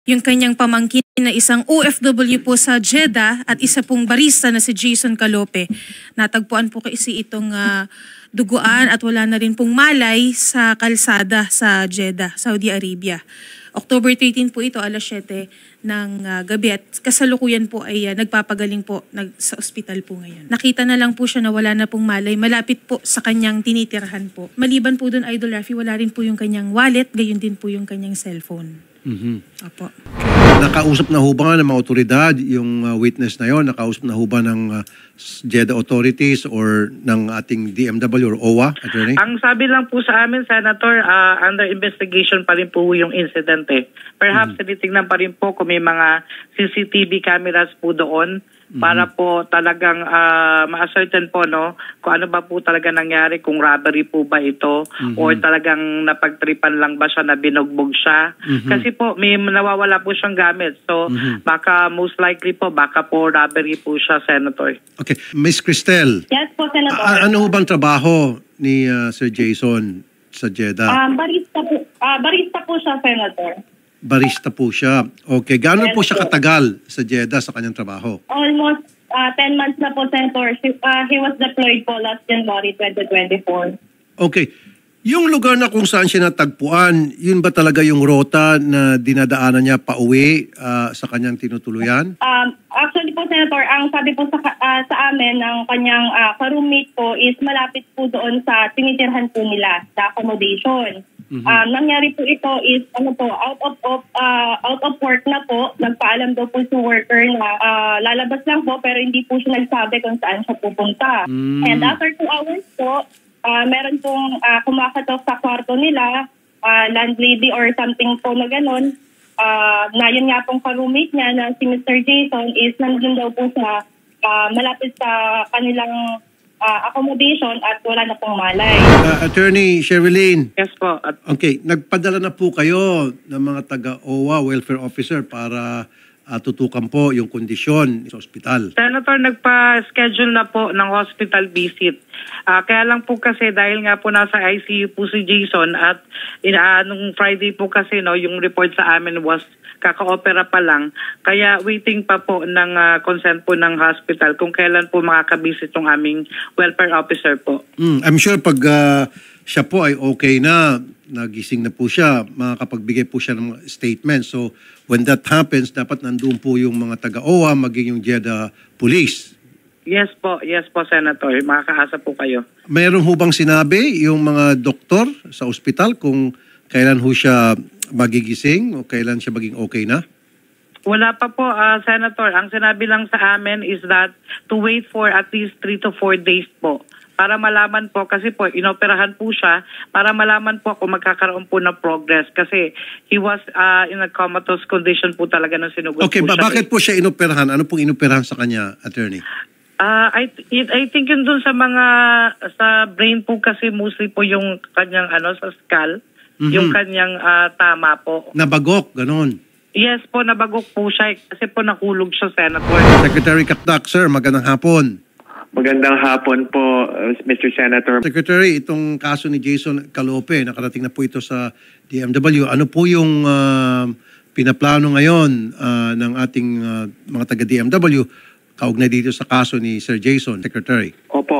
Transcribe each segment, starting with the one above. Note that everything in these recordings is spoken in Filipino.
yung kanyang pamangkin na isang OFW po sa Jeddah at isa pong barista na si Jason Calope. Natagpuan po kasi itong duguan at wala na rin pong malay sa kalsada sa Jeddah, Saudi Arabia. October 13 po ito, alas 7 ng gabi at kasalukuyan po ay nagpapagaling po sa ospital po ngayon. Nakita na lang po siya na wala na pong malay, malapit po sa kanyang tinitirahan po. Maliban po doon, Idol Rafi, wala rin po yung kanyang wallet, gayon din po yung kanyang cellphone. Opo. Nakausap na ho ba ng mga otoridad yung witness na yon? Nakausap na ho ba ng Jeddah authorities or ng ating DMW or OWA, attorney? Ang sabi lang po sa amin, Senator, under investigation pa rin po yung incident eh. Perhaps tinitingnan pa rin po kung may mga CCTV cameras po doon para po talagang ma-ascertain po no kung ano ba po talaga nangyari, kung robbery po ba ito or talagang napagtripan lang ba siya na binugbog siya. Kasi po may nawawala po siyang gamit. So baka most likely po baka po robbery po siya, Senator. Okay. Miss Cristel. Yes po, Senator. Ano ho bang trabaho ni Sir Jason sa Jeddah? Barista po siya, Senator. Barista po siya. Okay. Gaano po siya katagal sa Jeddah sa kanyang trabaho? Almost 10 months na po, Senator. He was deployed po last January 2024. Okay. Yung lugar na kung saan siya natagpuan, yun ba talaga yung rota na dinadaanan niya pauwi sa kanyang tinutuluyan? Actually po, Senator, ang sabi po sa amin ng kanyang ka-roommate po is malapit po doon sa tinitirhan po nila, sa accommodation. Nangyari po ito is out of work na po. Nagpaalam daw po sa worker na lalabas lang po pero hindi po siya nagsabi kung saan siya pupunta. And after 2 hours po, meron pong kumakatok sa kwarto nila, landlady or something po na gano'n. Na yun nga pong ka-roommate niya na si Mr. Jason is nandun daw po sa malapit sa kanilang accommodation at wala na pong malay. Attorney Sherilyn. Yes po. Okay, nagpadala na po kayo ng mga taga-OWA, welfare officer, para tutukan po yung kondisyon sa ospital. Senator, nagpa-schedule na po ng hospital visit. Kaya lang po kasi dahil nga po nasa ICU po si Jason at nung Friday po kasi no, yung report sa amin was kaka-opera pa lang. Kaya waiting pa po ng consent po ng hospital kung kailan po makakabisit yung aming welfare officer po. I'm sure pag siya po ay okay na, nagising na po siya, makakapagbigay po siya ng statement. So when that happens, dapat nandun po yung mga taga-OWA, maging yung Jeddah Police. Yes po, Senator. Makakaasa po kayo. Mayroon ho bang sinabi yung mga doktor sa ospital kung kailan ho siya magigising o kailan siya maging okay na? Wala pa po, Senator. Ang sinabi lang sa amin is that to wait for at least 3 to 4 days po. Para malaman po, kasi po, inoperahan po siya, para malaman po kung magkakaroon po ng progress. Kasi he was in a comatose condition po talaga nung sinugod okay, po siya. Bakit po siya inoperahan? Ano pong inoperahan sa kanya, attorney? I think yun dun sa mga, sa brain po kasi mostly po yung kanyang sa skull. Yung kanyang tama po. Nabagok, ganon. Yes po, nabagok po siya kasi po nakulog siya, Senator. Secretary Kakdak, sir, magandang hapon. Magandang hapon po, Mr. Senator. Secretary, itong kaso ni Jason Calope, nakarating na po ito sa DMW. Ano po yung pinaplano ngayon ng ating mga taga-DMW kaugnay dito sa kaso ni Sir Jason, Secretary? Opo.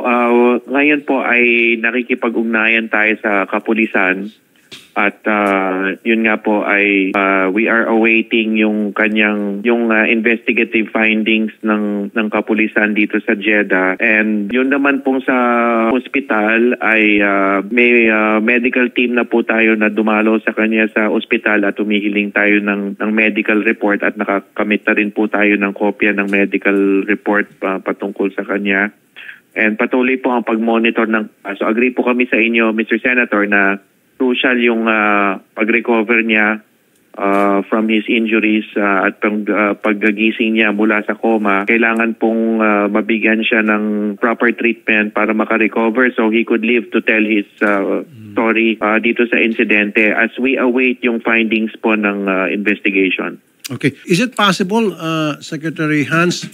Ngayon po ay nakikipag-ugnayan tayo sa kapulisan. At yun nga po ay we are awaiting yung investigative findings ng kapulisan dito sa Jeddah. And yun naman pong sa ospital ay may medical team na po tayo na dumalo sa kanya sa ospital at humihiling tayo ng medical report at nakakamit na rin po tayo ng kopya ng medical report patungkol sa kanya. And patuloy po ang pag-monitor ng kaso. Agree po kami sa inyo, Mr. Senator, na crucial yung pag-recover niya from his injuries at paggagising niya mula sa coma. Kailangan pong mabigyan siya ng proper treatment para makarecover so he could live to tell his story dito sa insidente as we await yung findings po ng investigation. Okay. Is it possible, Secretary Hans,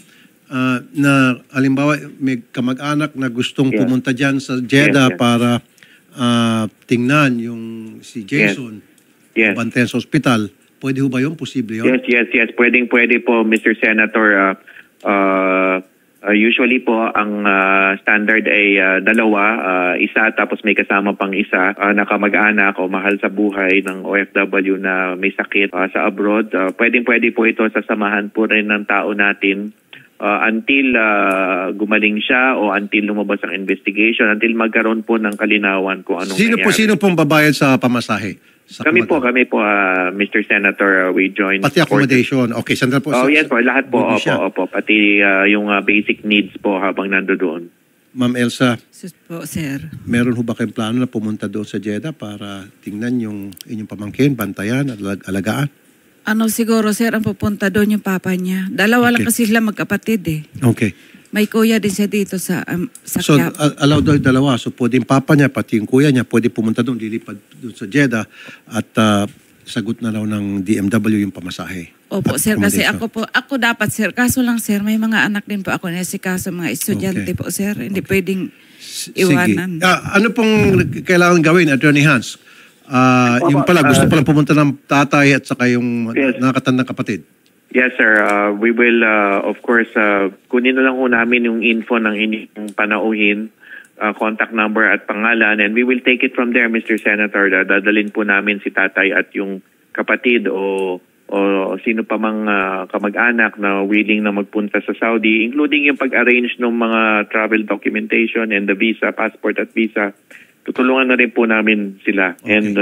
na halimbawa may kamag-anak na gustong pumunta dyan sa Jeddah para tingnan yung si Jason, bantayan sa ospital, Pwede ho ba yun? Posible yun? Yes. Pwede po, Mr. Senator. Usually po, ang standard ay dalawa, isa tapos may kasama pang isa na kamag-anak o mahal sa buhay ng OFW na may sakit sa abroad. Pwede po ito sasamahan po rin ng tao natin until gumaling siya o until lumabas ang investigation, until magkaroon po ng kalinawan kung anong nangyari. Sino pong babayad sa pamasahe? Kami po, Mr. Senator, we join. Pati accommodation. Okay, sandal po. Yes po, lahat po. Opo. Pati yung basic needs po habang nandoon. Ma'am Elsa, Po, sir. meron ho ba kayong plano na pumunta doon sa Jeddah para tingnan yung inyong pamangkin, bantayan at alagaan? Siguro, sir, ang pupunta doon yung papa niya. Dalawa lang kasi sila magkapatid eh. Okay. May kuya din siya dito sa So, Quiapo. allowed daw yung dalawa. So, pwede yung papa niya, pati yung kuya niya, pwede pumunta doon, lilipad doon sa Jeddah at sagot na raw ng DMW yung pamasahe. Opo, at sir, kasi accommodation. ako dapat, sir. Kaso lang, sir, may mga anak din po ako na si kaso mga estudyante Okay. po, sir. Hindi pwedeng Sige. iwanan. Ano pong kailangan gawin, Attorney Hans? Yung pala, gusto palang pumunta ng tatay at saka yung nakakatandang kapatid. Yes, sir. We will, of course, kunin na lang ho namin yung info ng inyong panauhin, contact number at pangalan, and we will take it from there, Mr. Senator. Dadalhin po namin si tatay at yung kapatid o sino pa mang kamag-anak na willing na magpunta sa Saudi, including yung pag-arrange ng mga travel documentation and the visa, passport at visa. Tutulungan na rin po namin sila. Okay. And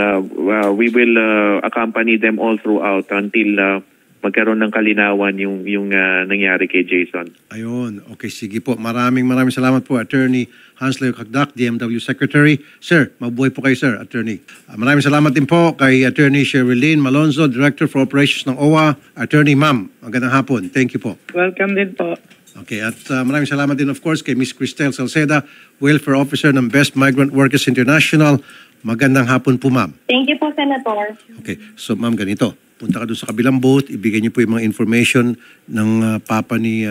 we will accompany them all throughout until magkaroon ng kalinawan yung nangyari kay Jason. Ayun. Okay, sige po. Maraming salamat po, Attorney Hans Leo Cagdac, DMW Secretary. Sir, mabuhay po kayo, sir, Attorney. Maraming salamat din po kay Attorney Sherilyn Malonzo, Director for Operations ng OWA. Attorney, ma'am, magandang hapon. Thank you po. Welcome din po. Okay, at maraming salamat din, of course, kay Miss Cristel Salceda, Welfare Officer ng Best Migrant Workers International. Magandang hapon po, ma'am. Thank you po, Senator. Okay, so ma'am, ganito. Punta ka doon sa kabilang booth, ibigay niyo po yung mga information ng papa ni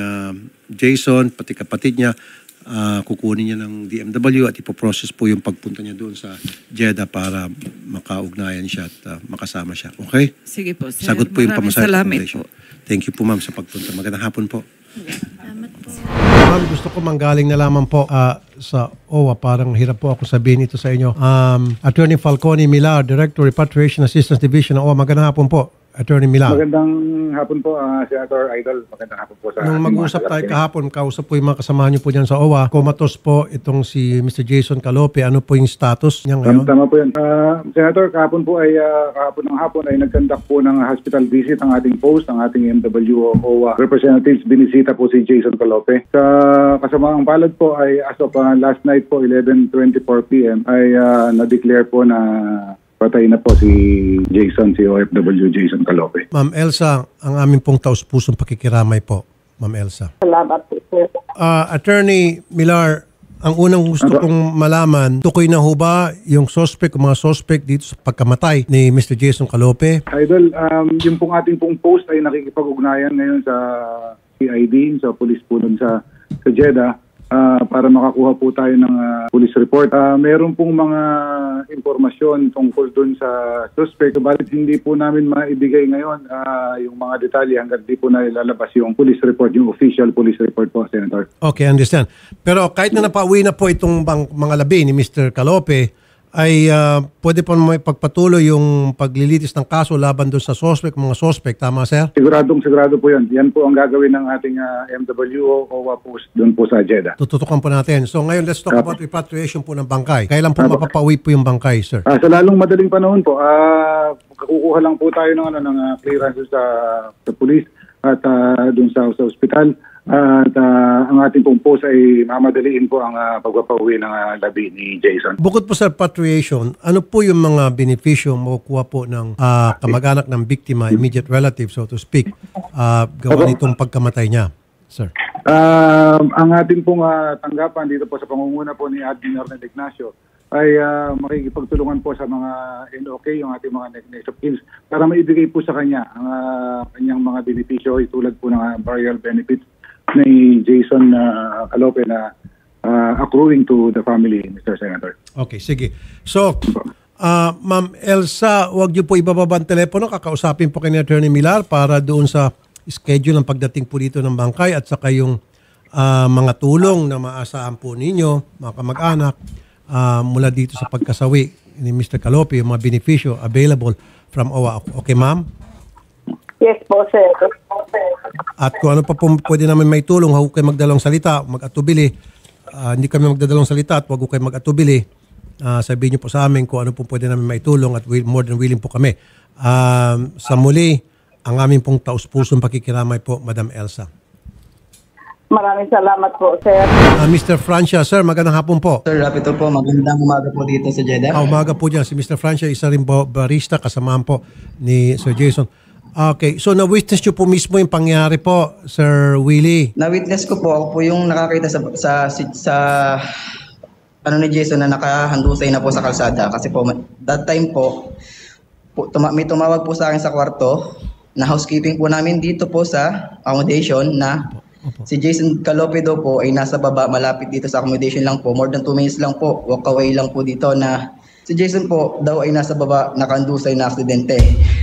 Jason, pati kapatid niya, kukunin niya ng DMW at ipoprocess po yung pagpunta niya doon sa Jeddah para makaugnayan siya at makasama siya. Okay? Sige po, sir. Sagot po yung Maraming pamasahe. salamat accommodation. po. Thank you po, ma'am, sa pagpunta. Magandang hapon po. Salamat po. Ma'am, gusto ko manggaling na lamang po sa OWA. Parang hirap po ako sabihin ito sa inyo. Attorney Falcone Millar, Director, Repatriation Assistance Division ng OWA. Magandang hapon po, Attorney Millar. Magandang hapon po, Senator Idol. Magandang hapon po sa... Nung mag-usap tayo kahapon, kausap po yung mga kasamahan niyo po dyan sa OWA. Comatose po itong si Mr. Jason Calope. Ano po yung status niya ngayon? Tama po yun. Senator, kahapon po ay kahapon ay nag-conduct po ng hospital visit ang ating post, ang ating MW OWA representatives. Binisita po si Jason Calope. Sa kasamaang palad po ay as of last night po, 11:24 p.m. ay na-declare po na patay na po si OFW Jason Calope. Ma'am Elsa, ang aming pong taus-pusong pakikiramay po, Ma'am Elsa. Salamat po, sir. Attorney Millar, ang unang gusto kong malaman, tukoy na ho ba yung suspect o mga suspect dito sa pagkamatay ni Mr. Jason Calope? Idol, yung pong ating pong post ay nakikipag-ugnayan ngayon sa CID, sa police po nun sa Jeddah, para makakuha po tayo ng police report. Meron pong mga impormasyon tungkol dun sa suspect. Balit hindi po namin maibigay ngayon yung mga detalye hanggang di po na ilalabas yung police report, yung official police report po, Senator. Okay, understand. Pero kahit na napauwi na po itong mga labi ni Mr. Calope, ay pwede po may pagpatuloy yung paglilitis ng kaso laban doon sa suspect, mga suspect. Tama, sir? Sigurado po yan. Yan po ang gagawin ng ating MWO OWA post doon po sa Jeddah. Tututukan po natin. So ngayon, let's talk about repatriation po ng bangkay. Kailan po mapapauwi po yung bangkay, sir? Sa lalong madaling panahon po, kukuha lang po tayo ng clearance sa police at doon sa ospital. At ang ating pong post ay mamadaliin po ang pagpapauwi ng labi ni Jason. Bukod po sa repatriation, ano po yung mga benepisyo makukuha po ng kamag-anak ng biktima, immediate relative, so to speak, gawa nitong pagkamatay niya, sir? Ang ating pong tanggapan dito po sa pangunguna po ni Admin Ornel Ignacio ay makikipagtulungan po sa mga NOK, yung ating mga next of kins, para maibigay po sa kanya ang kanyang mga benepisyo, tulad po ng burial benefits ni Jason Calope na accruing to the family, Mr. Senator. Okay, sige. So, Ma'am Elsa, wag niyo po ibababa ang telepono. Kakausapin po kayo ni Attorney Millar para doon sa schedule ng pagdating po dito ng bangkay at saka yung mga tulong na maasahan po ninyo, mga kamag-anak, mula dito sa pagkasawi ni Mr. Calope, yung mga benepisyo available from OWA. Okay, ma'am? Yes po, sir. At kung ano pa po pwede namin may tulong, huwag kayo magdalawang salita, mag-atubili. Hindi kami magdadalawang salita at huwag kayo mag-atubili. Sabihin niyo po sa amin kung ano po pwede namin may tulong at more than willing po kami. Sa muli, ang aming pong taus-pusong pakikiramay po, Madam Elsa. Maraming salamat po, sir. Mr. Francia, sir, magandang hapon po. Sir, Rapito po, magandang umaga po dito sa Jeddah. Umaga po dyan. Si Mr. Francia, isa rin barista, kasamahan po ni Sir Jason. Okay, so na-witness nyo po mismo yung pangyari po, Sir Willie? Na-witness ko po, ako po yung nakakita sa ni Jason na nakahandusay na po sa kalsada. Kasi po, that time po, may tumawag po sa akin sa kwarto na housekeeping po namin dito po sa accommodation na si Jason Calope daw po ay nasa baba, malapit dito sa accommodation lang po. More than 2 minutes lang po, walk away lang po dito na si Jason po daw ay nasa baba, nakahandusay na aksidente.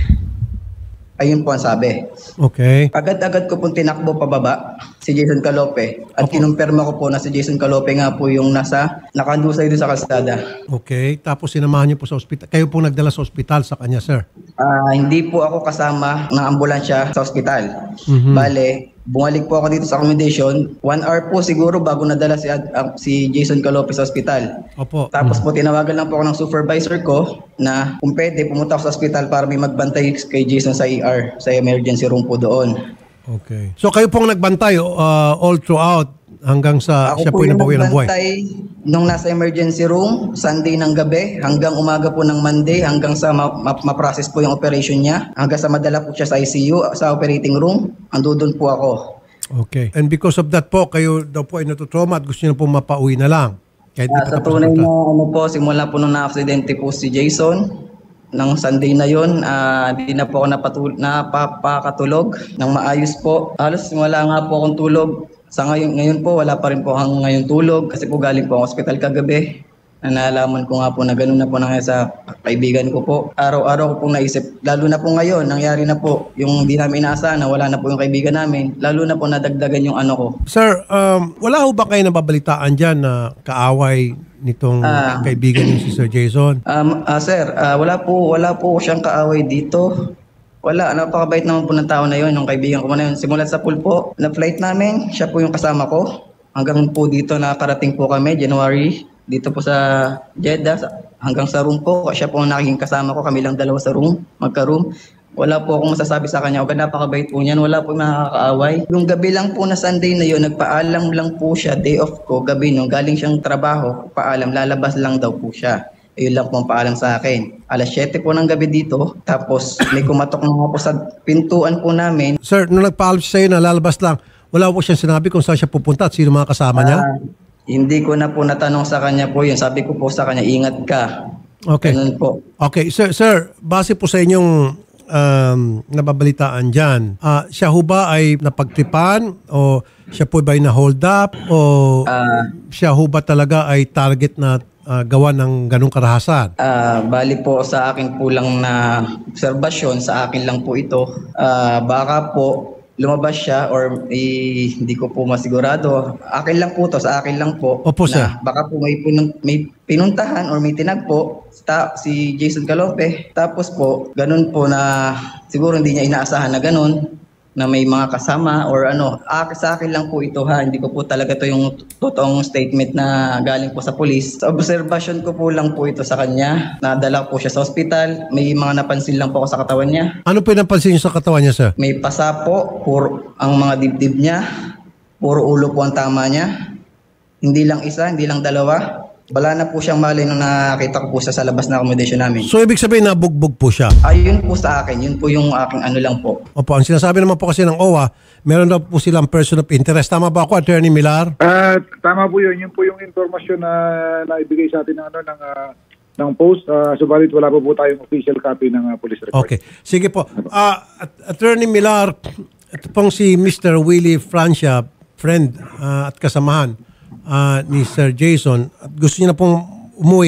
Ayun po ang sabi. Okay. Agad-agad ko pong tinakbo pababa si Jason Calope at kinumpirma ko po na si Jason Calope nga po yung nakandusay doon sa kalsada. Okay. Tapos sinamahan niyo po sa ospital. Kayo po nagdala sa ospital sa kanya, sir? Hindi po ako kasama ng ambulansya sa ospital. Bale, bumalik po ako dito sa accommodation. 1 hour po siguro bago nadala si Jason Calope sa ospital. Opo. Tapos po tinawagan lang po ako ng supervisor ko na kung pwede pumunta ako sa ospital para may magbantay kay Jason sa ER, sa emergency room po doon. Okay. So kayo pong nagbantay all throughout hanggang sa ako siya po yung nabawi ng buhay? Ako po yung nagbantay nung nasa emergency room, Sunday ng gabi, hanggang umaga po ng Monday, hanggang sa ma-process po yung operation niya, hanggang sa madala po siya sa ICU, sa operating room, andun po ako. Okay. And because of that po, kayo daw po ay natutrauma at gusto niyo na po mapauwi na lang? Sa tunay na po, simula po nung na-aksidente po si Jason, ng Sunday na yon, hindi na po ako napakatulog ng maayos po. Halos wala nga po akong tulog. Sa ngayon po, wala pa rin po hanggang ngayon tulog kasi po galing po ang hospital kagabi. Naalaman ko nga po na gano'n na po nangyari sa kaibigan ko po. Araw-araw ko pong naisip, lalo na po ngayon, nangyari na po yung hindi namin inaasahan na wala na po yung kaibigan namin. Lalo na po nadagdagan yung ano ko. Sir, wala ho ba kayo nababalitaan dyan na kaaway nitong kaibigan niyo si Sir Jason? Sir, wala po siyang kaaway dito. Wala, napakabait naman po ng tao na yon, yung kaibigan ko na yun. Simulat sa pool po, na flight namin, siya po yung kasama ko. Hanggang po dito nakarating po kami, January, dito po sa Jeddah, hanggang sa room po. Siya po ang naging kasama ko, kami lang dalawa sa room, magka-room. Wala po akong masasabi sa kanya, napakabait po niyan, wala po nakakaaway. Yung gabi lang po na Sunday na yun, nagpaalam lang po siya, day off ko, gabi no, galing siyang trabaho, paalam, lalabas lang daw po siya. Ayun lang po ang paalam sa akin. Alas 7 po ng gabi dito, tapos may kumatok na po sa pintuan po namin. Sir, nung nagpaalam siya sa'yo na lalabas lang, wala po siyang sinabi kung saan siya pupunta at sino mga kasama niya? Hindi ko na po natanong sa kanya po yun. Sabi ko po sa kanya, ingat ka. Okay. Ganun po. Okay, sir, base po sa inyong nababalitaan dyan, siya ho ba ay napagtripan o siya po ba ay na-hold up o siya ho ba talaga ay target na gawa ng ganong karahasan? Bali po sa akin po lang na obserbasyon, sa akin lang po ito. Baka po lumabas siya or hindi ko po masigurado. Akin lang po to, sa akin lang po. Opo, sir. Baka po may pinuntahan or may tinagpo si Jason Calope. Tapos po, ganun po na siguro hindi niya inaasahan na ganun, na may mga kasama or ano. Sa akin lang po ito ha, hindi ko po talaga to yung totoong statement na galing po sa police. Sa observation ko po lang po ito sa kanya. Nadala po siya sa hospital. May mga napansin lang po ako sa katawan niya. Ano po yung napansin niyo sa katawan niya, sir? May pasa po, puro ang mga dibdib niya. Puro ulo po ang tama niya. Hindi lang isa, hindi lang dalawa. Wala na po siyang malay nung nakita ko po siya sa labas na accommodation namin. So ibig sabihin nabugbog po siya? Ayun po sa akin, yun po yung aking ano lang po. Opo, ang sinasabi naman po kasi ng OWA, meron daw po silang person of interest. Tama ba ako, Attorney Millar? Tama po yun. Yun po yung informasyon na naibigay sa atin ng post. Subalit wala po tayong official copy ng police report. Okay. Sige po. Attorney Millar, ito pong si Mr. Willie Francia, friend at kasamahan ni Sir Jason. At gusto niya na pong umuwi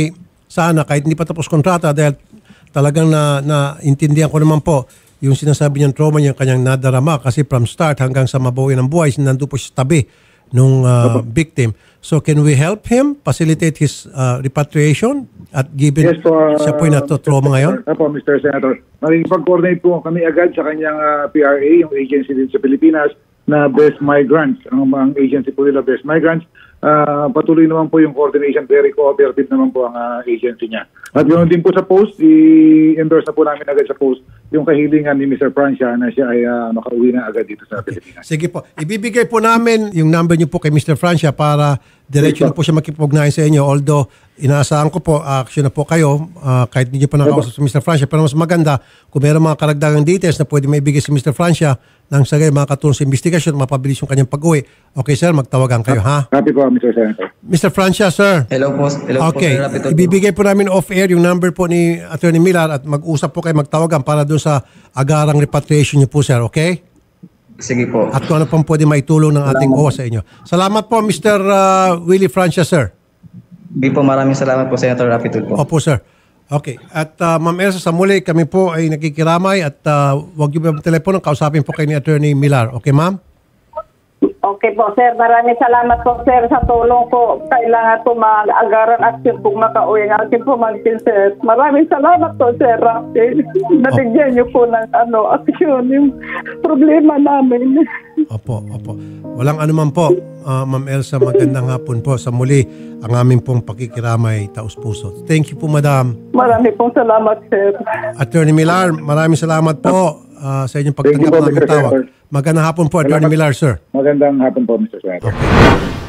sana kahit hindi pa tapos kontrata dahil talagang naintindihan ko naman po yung sinasabi niyang trauma niya, kanyang nadarama kasi from start hanggang sa mabawi ng buhay, nandun po siya sa tabi nung victim. So can we help him facilitate his repatriation at given siya po yung trauma ngayon? Opo, Mr. Senator. Makikipag-coordinate po kami agad sa kanyang PRA, yung agency din sa Pilipinas na Best Migrants. Ang agency po nila Best Migrants. Patuloy naman po yung coordination. Very cooperative naman po ang agency niya. At ganoon din po sa post, i-endorse na po namin agad sa post yung kahilingan ni Mr. Francia na siya ay makauwi na agad dito sa Pilipinas. Sige po. Ibibigay po namin yung number niyo po kay Mr. Francia para diretso na po siya makipag-ugnayan sa inyo. Although, inaasahan ko po, action na po kayo kahit hindi niyo pa nakausap sa Mr. Francia. Pero mas maganda, kung meron mga karagdagang details na pwede maibigay si Mr. Francia nang sa gayon makakatulong sa investigasyon, mapabilis yung kanyang pag-uwi. Okay, sir, magtawagan kayo, ha? Happy po, Mr. Senator. Mr. Francia, sir. Hello po. Hello Okay, po, sir. ibibigay po namin off-air yung number po ni Attorney Millar at mag-usap po kayo, magtawagan para doon sa agarang repatriation niyo po, sir, okay? Sige po. At kung ano pang pwede maitulong ng ating OWA sa inyo. Salamat po, Mr. Willie Francia, sir. Hindi po, maraming salamat po, Senator Rapitud po. Opo, sir. Okay. At Ma'am Elsa, sa muli, kami po ay nakikiramay at huwag niyo ba telepono, kausapin po kayo ni Attorney Millar. Okay, ma'am? Okay po, sir. Maraming salamat po, sir, sa tulong ko. Kailangan po mag-agaran action po makauwi ng aking pumangkin, sir. Maraming salamat po, sir Rafi. Nabigyan niyo po ng action yung problema namin. Opo, opo. Walang anuman po, Ma'am Elsa, magandang hapon po. Sa muli, ang aming pong pakikiramay, taus-puso. Thank you po, madam. Maraming pong salamat, sir. Attorney Millar, maraming salamat po sa inyong pagtanggap ng aming tawag. Magandang hapon po, Attorney Millar, sir. Magandang hapon po, Mr. Senator. Okay.